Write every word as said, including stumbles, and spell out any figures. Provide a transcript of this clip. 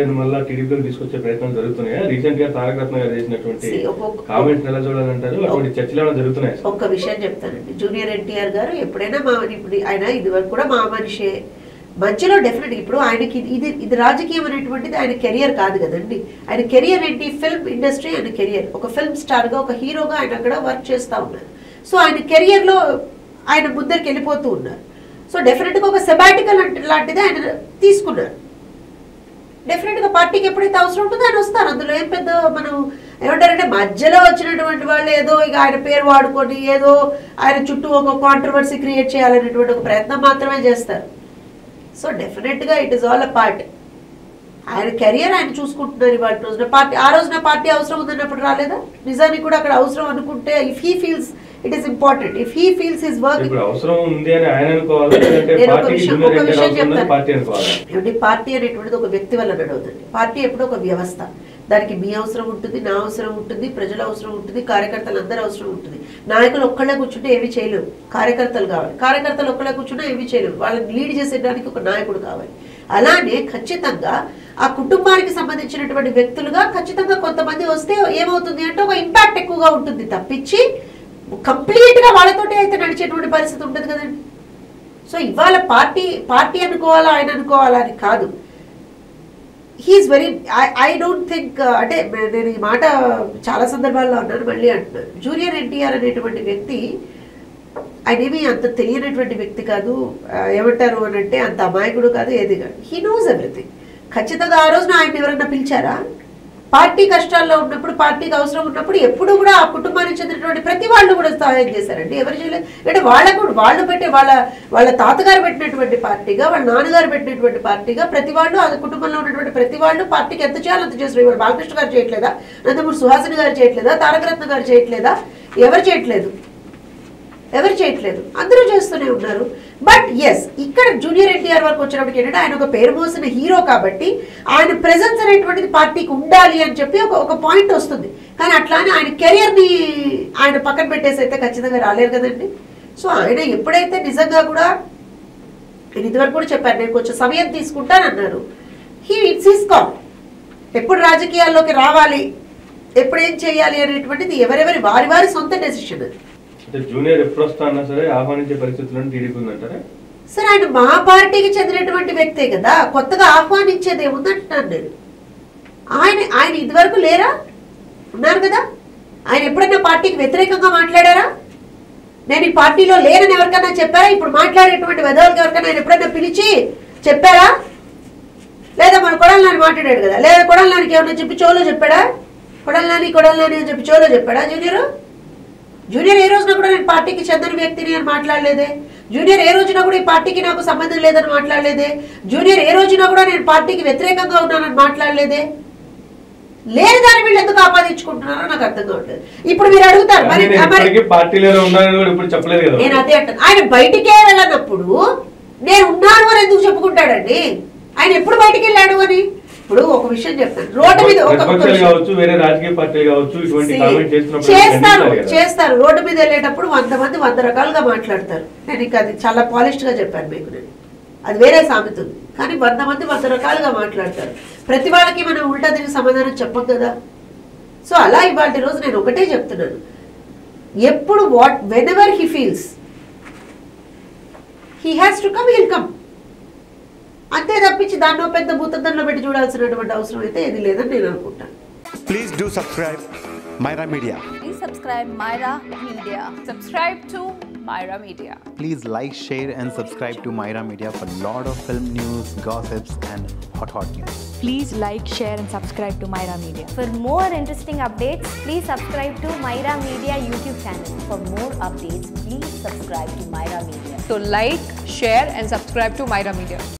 గారిని మళ్ళీ టీడీపీలో తీసుకొచ్చే ప్రయత్నాలు జరుగుతున్నాయా? రీసెంట్ గా తారక రత్న గారు చేసినటువంటి కామెంట్స్ ఎలా చూడాలంటారు? అటువంటి చర్చలు ఏమైనా జరుగుతున్నాయి? ఒక్క విషయం చెప్తానండి, జూనియర్ ఎన్టీఆర్ గారు ఎప్పుడైనా మా ఇప్పుడు ఆయన ఇది వరకు కూడా మా మనిషే, మధ్యలో డెఫినెట్ ఇప్పుడు ఆయనకి ఇది ఇది రాజకీయం అనేటువంటిది ఆయన కెరియర్ కాదు కదండి. ఆయన కెరియర్ ఏంటి? ఫిల్మ్ ఇండస్ట్రీ ఆయన కెరియర్. ఒక ఫిల్మ్ స్టార్గా ఒక హీరోగా ఆయన అక్కడ వర్క్ చేస్తూ ఉన్నారు. సో ఆయన కెరియర్లో ఆయన ముందరికి వెళ్ళిపోతూ ఉన్నారు. సో డెఫినెట్గా ఒక సెబాటికల్ లాంటిది ఆయన తీసుకున్నారు. డెఫినెట్గా పార్టీకి ఎప్పుడైతే అవసరం ఉంటుందో ఆయన వస్తారు. అందులో ఏం పెద్ద మనం ఏమంటారంటే మధ్యలో వచ్చినటువంటి వాళ్ళు ఏదో ఇక ఆయన పేరు వాడుకొని ఏదో ఆయన చుట్టూ ఒక కాంట్రవర్సీ క్రియేట్ చేయాలనేటువంటి ఒక ప్రయత్నం మాత్రమే చేస్తారు. సో డెఫినెట్గా it is all a part. ఆయన కెరియర్ ఆయన చూసుకుంటున్నారు. ఇవాళ రోజున పార్టీ ఆ రోజున పార్టీ అవసరం ఉందన్నప్పుడు రాలేదా? నిజానికి కూడా అక్కడ అవసరం అనుకుంటే if he feels it is important, if he feels his work అవసరం ఉంది అని ఆయన అనుకోవాలి. నేను ఒక విషయం ఒక విషయం చెప్తాను. పార్టీ అనేటువంటిది ఒక వ్యక్తి వల్ల నడవుతుంది. పార్టీ ఎప్పుడు ఒక వ్యవస్థ. దానికి మీ అవసరం ఉంటుంది, నా అవసరం ఉంటుంది, ప్రజల అవసరం ఉంటుంది, కార్యకర్తలు అందరి అవసరం ఉంటుంది. నాయకులు ఒక్కళ్ళే కూర్చుంటే ఏవి చేయలేవు, కార్యకర్తలు కావాలి. కార్యకర్తలు ఒక్కళ్ళే కూర్చుంటే ఏవి చేయలేవు, వాళ్ళని లీడ్ చేసేటానికి ఒక నాయకుడు కావాలి. అలానే ఖచ్చితంగా ఆ కుటుంబానికి సంబంధించినటువంటి వ్యక్తులుగా ఖచ్చితంగా కొంతమంది వస్తే ఏమవుతుంది అంటే ఒక ఇంపాక్ట్ ఎక్కువగా ఉంటుంది తప్పించి కంప్లీట్ గా వాళ్ళతోటి అయితే నడిచేటువంటి పరిస్థితి ఉంటుంది కదండి. సో ఇవాళ పార్టీ పార్టీ అనుకోవాలా ఆయన అనుకోవాలా అని కాదు. He is very I I don't think అంటే నేను ఈ మాట చాలా సందర్భాల్లో అన్నాను, మళ్ళీ అంటున్నాను. జూనియర్ ఎన్టీఆర్ అనేటువంటి వ్యక్తి ఆయన ఏమీ అంత తెలియనటువంటి వ్యక్తి కాదు. ఏమంటారు అని అంటే అంత అమాయకుడు కాదు, ఏది కాదు. He knows everything. ఖచ్చితంగా ఆ రోజున ఆయన ఎవరన్నా పిలిచారా? పార్టీ కష్టాల్లో ఉన్నప్పుడు, పార్టీకి అవసరం ఉన్నప్పుడు ఎప్పుడు కూడా ఆ కుటుంబానికి చెందినటువంటి ప్రతి వాళ్ళు కూడా సహాయం చేశారండి. ఎవరు చేయలేదు అంటే వాళ్ళకు వాళ్ళు పెట్టే వాళ్ళ వాళ్ళ తాతగారు పెట్టినటువంటి పార్టీగా, వాళ్ళ నాన్నగారు పెట్టినటువంటి పార్టీగా ప్రతి వాళ్ళు ఆ కుటుంబంలో ఉన్నటువంటి ప్రతి వాళ్ళు పార్టీకి ఎంత చేయాలో అంత చేస్తారు. ఇవాళ బాలకృష్ణ గారు చేయట్లేదా? నందమూరి సుహాసిని గారు చేయట్లేదా? తారకరత్న గారు చేయట్లేదా? ఎవరు చేయట్లేదు? ఎవరు చేయట్లేదు, అందరూ చేస్తూనే ఉన్నారు. బట్ ఎస్ ఇక్కడ జూనియర్ ఎన్టీఆర్ వరకు వచ్చినప్పటికి ఏంటంటే ఆయన ఒక పేరు మోసిన హీరో కాబట్టి ఆయన ప్రెజెన్స్ అనేటువంటిది పార్టీకి ఉండాలి అని చెప్పి ఒక ఒక పాయింట్ వస్తుంది. కానీ అట్లానే ఆయన కెరియర్ని ఆయన పక్కన పెట్టేసి అయితే ఖచ్చితంగా రాలేరు కదండి. సో ఆయన ఎప్పుడైతే నిజంగా కూడా నేను ఇదివరకు కూడా చెప్పాను, నేను కొంచెం సమయం తీసుకుంటానన్నారు. He it's his call. ఎప్పుడు రాజకీయాల్లోకి రావాలి, ఎప్పుడు ఏం చేయాలి అనేటువంటిది ఎవరెవరి వారి వారి సొంత డెసిషన్ అది. జూనియర్ ఎప్పుడు వస్తా అన్నా సరే ఆహ్వానించే పరిస్థితులను టీడీపీ ఉందంటారా? సరే ఆయన మా పార్టీకి చెందినటువంటి వ్యక్తే కదా, కొత్తగా ఆహ్వానించేది ఏముందంటున్నాను నేను. ఆయన ఆయన ఇదివరకు లేరా? ఉన్నారు కదా. ఆయన ఎప్పుడైనా పార్టీకి వ్యతిరేకంగా మాట్లాడారా? నేను ఈ పార్టీలో లేనని ఎవరికైనా చెప్పారా? ఇప్పుడు మాట్లాడేటువంటి వెధవులకి ఎవరికైనా ఆయన ఎప్పుడైనా పిలిచి చెప్పారా? లేదా మన కొడాలని మాట్లాడాడు కదా, లేదా కొడాలని ఏమన్నా చెప్పి చోలో చెప్పాడా? కొడాలని కొడాలని అని చెప్పి చోలో చెప్పాడా జూనియర్? జూనియర్ ఏ రోజున కూడా నేను పార్టీకి చెందని వ్యక్తిని అని మాట్లాడలేదే. జూనియర్ ఏ రోజున కూడా ఈ పార్టీకి నాకు సంబంధం లేదని మాట్లాడలేదే. జూనియర్ ఏ రోజున కూడా నేను పార్టీకి వ్యతిరేకంగా ఉన్నానని మాట్లాడలేదే. లేని దాన్ని వీళ్ళు ఎందుకు ఆపాదించుకుంటున్నారో నాకు అర్థం కావట్లేదు. ఇప్పుడు మీరు అడుగుతారు మరి నేను అదే అంటాను, ఆయన బయటికే వెళ్ళనప్పుడు నేను ఉన్నాను అని ఎందుకు చెప్పుకుంటాడండి? ఆయన ఎప్పుడు బయటికి వెళ్ళాడు అని. ఇప్పుడు ఒక విషయం చెప్తాను, రోడ్డు మీద చేస్తారు చేస్తారు రోడ్డు మీద వెళ్ళేటప్పుడు వంద మంది వంద రకాలుగా మాట్లాడతారు. నేను ఇంకా అది చాలా పాలిష్డ్ గా చెప్పాను మీకు, నేను అది వేరే సామెత ఉంది. కానీ వంద మంది వంద రకాలుగా మాట్లాడతారు. ప్రతి వాళ్ళకి మనం ఉల్టా తిరిగి సమాధానం చెప్పం కదా. సో అలా ఇవాళ రోజు నేను ఒకటే చెప్తున్నాను, ఎప్పుడు what whenever he feels he has to come, he'll come. అంతే తప్పించి దాన్నో పెద్ద భూతంలో పెట్టి చూడాల్సినటువంటి అవసరం అయితే ఏది లేదని నేను అనుకుంటాను. Please do subscribe Myra Media. Please subscribe Myra Media. Subscribe to Myra Media. Please like, share and subscribe to Myra Media for lot of film news, gossips and hot hot news. Please like, share and subscribe to Myra Media. For more interesting updates, please subscribe to Myra Media YouTube channel. For more updates, please subscribe to Myra Media. So like, share and subscribe to Myra Media.